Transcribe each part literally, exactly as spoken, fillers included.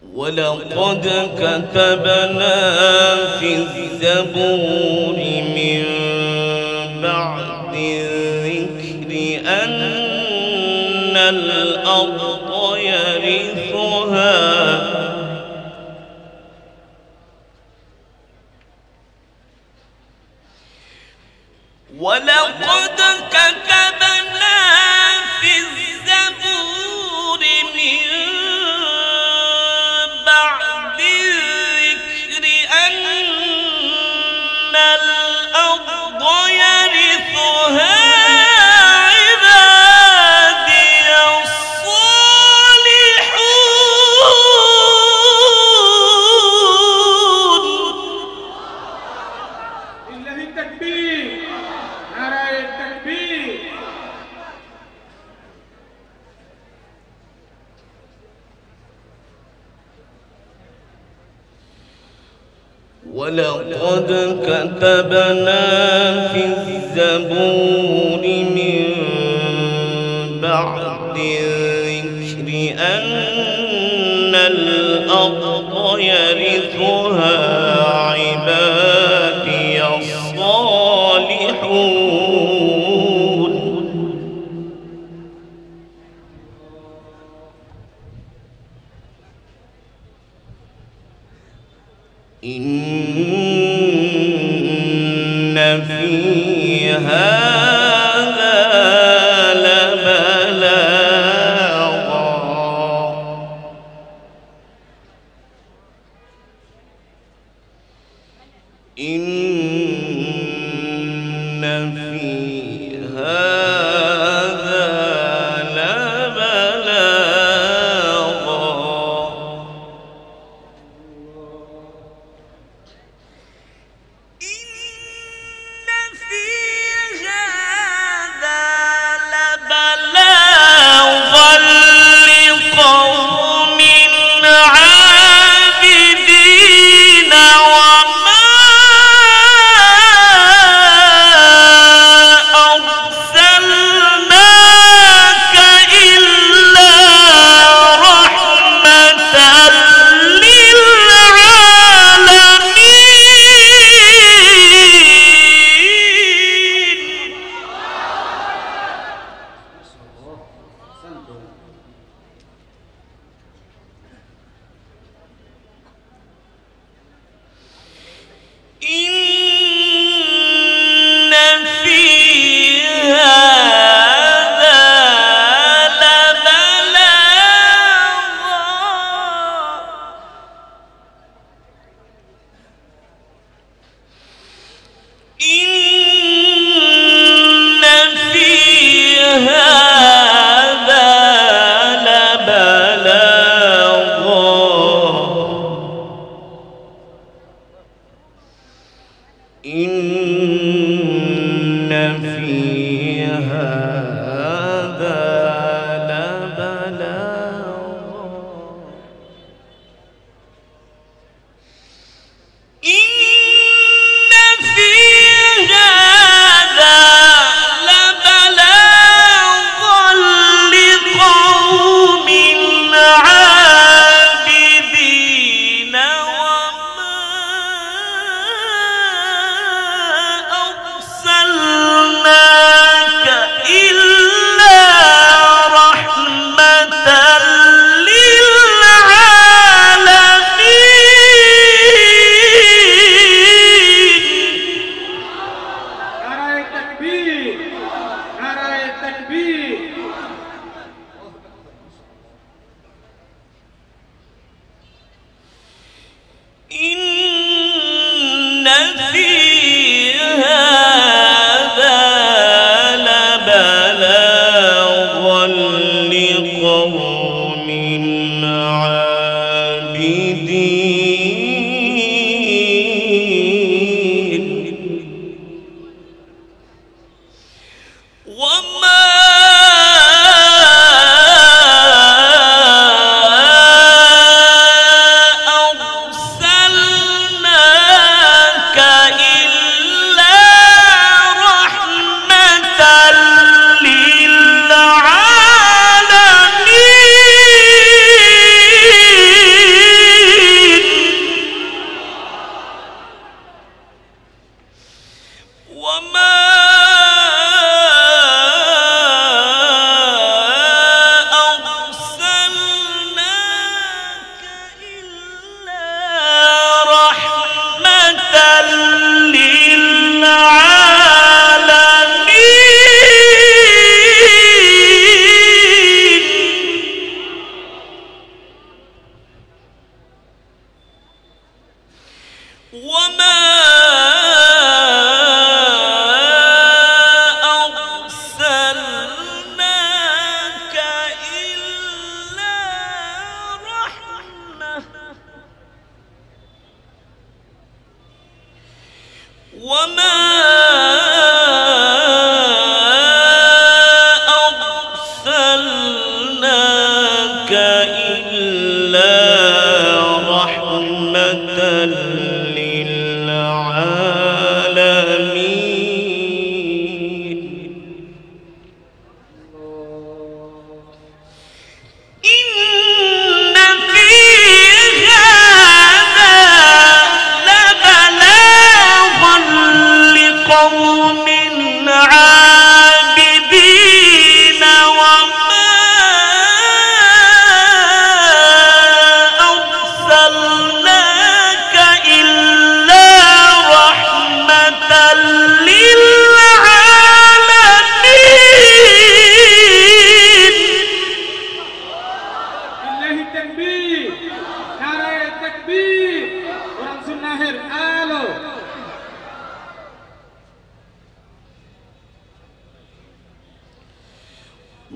ولقد كتبنا في الزبور من بعد الذكر أن الأرض يرثها ولقد كتبنا في الزبور من بعد الذكر أن الأرض يرثها عبادي الصالحون. لله التكبير، نعرة التكبير. ولقد كتبنا في الزبور من بعد الذكر أن الأرض يرثها عبادي الصالحون. إن في هذا لبلاغا إن في هذا لبلاغا إن في هذا لبلاغا لقوم عابدين وما أرسلناك إلا رحمة إن في هذا لبلاغا إن في هذا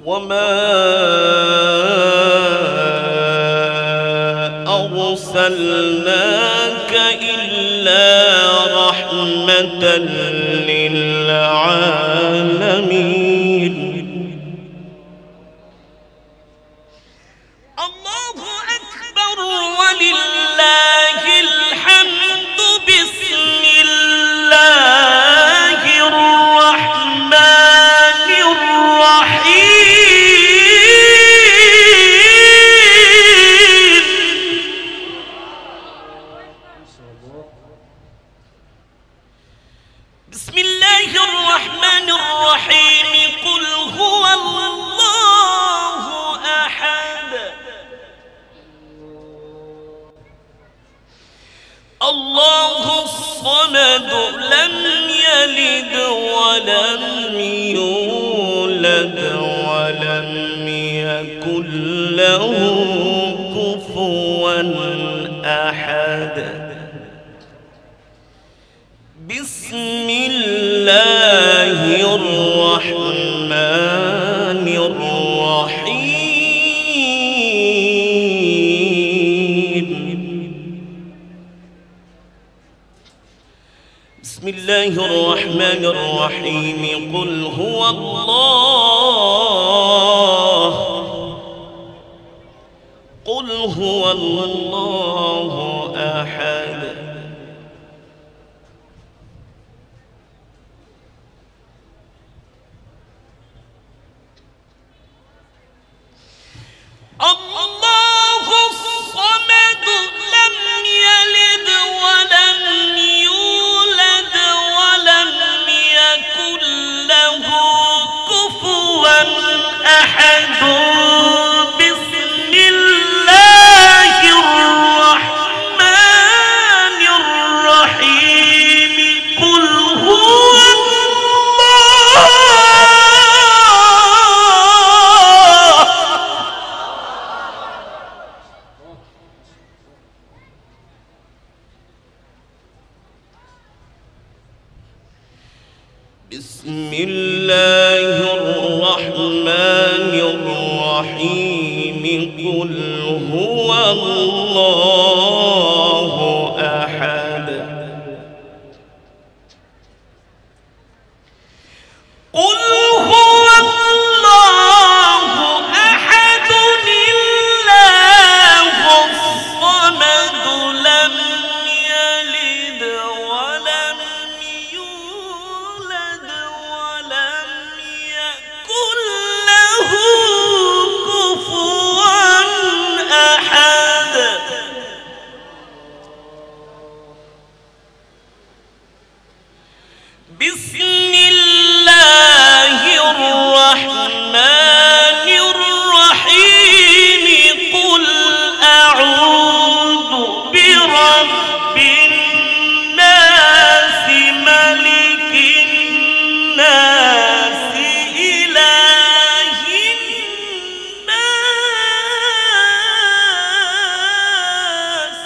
وما أرسلناك إلا رحمة للعالمين. الله أكبر ولله الحمد. بسم الله الرحمن الرحيم. بسم الله الرحمن الرحيم. قل هو الله أحد الله الصمد لم يلد ولم يولد ولم يكن له كفوا أحد. بسم الله الرحمن الرحيم. بسم الله الرحمن الرحيم. قل هو الله قل هو الله أحد الله الصمد لم يلد ولم يولد ولم يكن له كفوا أحد. بسم الله الرحمن الرحيم. قل هو بسم الله الرحمن الرحيم. قل هو الله أحد قل هو الله أحد الله الصمد لم يلد ولم يولد ولم يكن له كفوا أحد. بسم الله الرحمن الرحيم. قل أعوذ برب الناس ملك الناس إله الناس.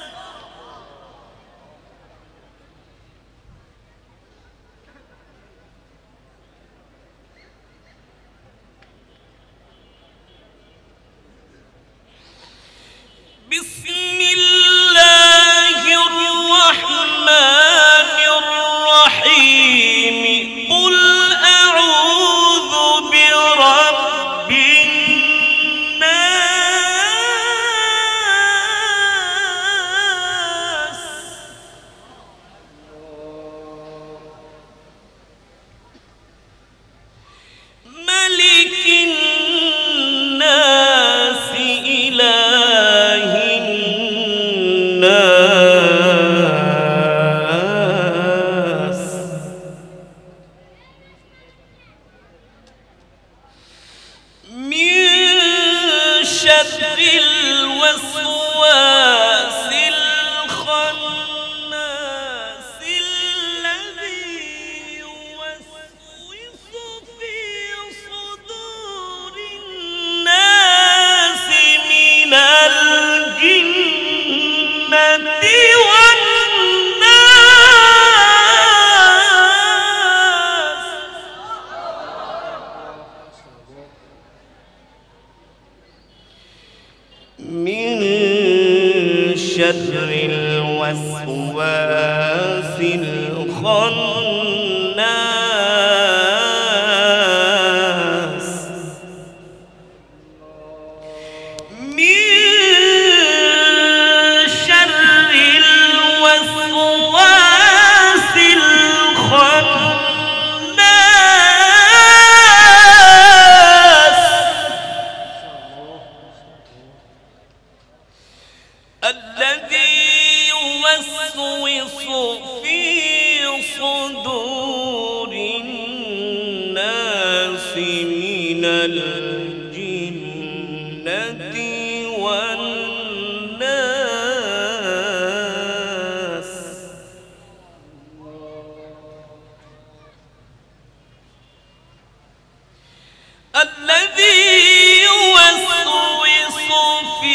بسم الله الرحمن الرحيم. قل أعوذ برب الناس ملك الناس إله الناس. من شر الوسواس الخناس الذي يوسوس في صدور الناس من الجنة والناس. من شر الوسواس الخناس من شر الوسواس الخناس الذي يوسوس في صدور الناس من الجنة والناس الذي يوسوس في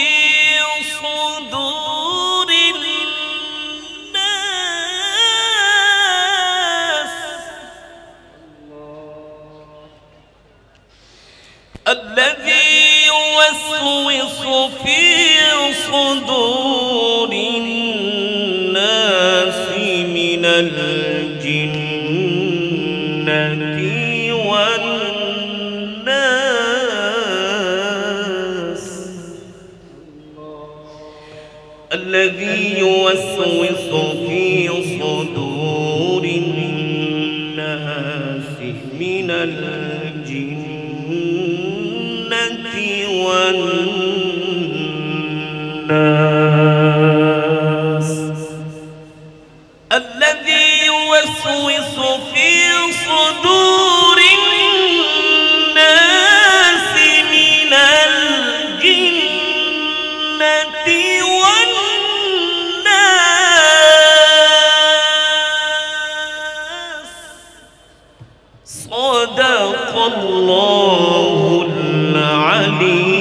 صدور الناس الذي يوسوس في صدور الناس من الجنة والناس الذي يوسوس في صدور الناس من الجنة والناس الذي يوسوس في صدور الناس من الجنة والناس صدق الله العلي